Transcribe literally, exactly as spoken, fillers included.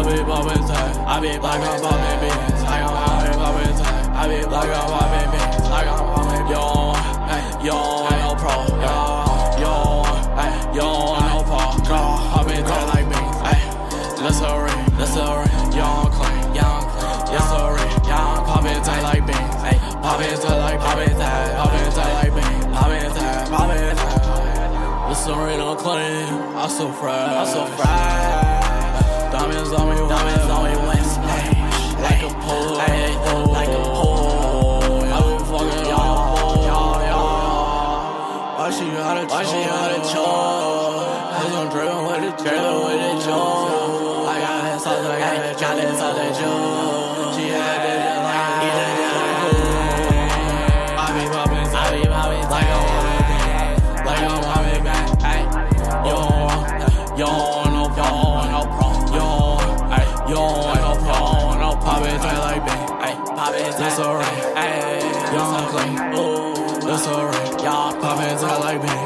be poppin' tight. I be like I'm poppin' beans. Like I'm poppin' poppin' tight. I be like I'm poppin' beans. Like I'm poppin' beans. Yo, hey, yo, no pro. Yo, yo, hey, yo, no pro. Go, poppin' tight like beans. Hey, let's hurry, let's hurry. Young clean, young clean. Yes, sorry, young poppin' tight like beans. Hey, poppin' tight like poppin' tight. Poppin' tight like beans. Poppin' tight, poppin' tight. Listen, I'm clean. I'm so fried. I'm so fried. Diamonds on me, diamonds on me when splash. Like a pole, like a pole. I been fucking y'all, y'all, y'all. Why she gotta choke? Why she gotta choke? Cause I'm driven with it, driven with it, choke. I got that sauce, I got that, got that sauce, that choke. She had that, like, eat that, like, I be poppin', I be poppin', like I'm poppin', like I'm poppin' back. Ay, yo, yo, no pro, no pro, yo, ay, yo, no pro, no poppin' tight like bang, ay, poppin' tight, that's alright, ay, young clean, ooh, that's alright, y'all poppin' tight like bang.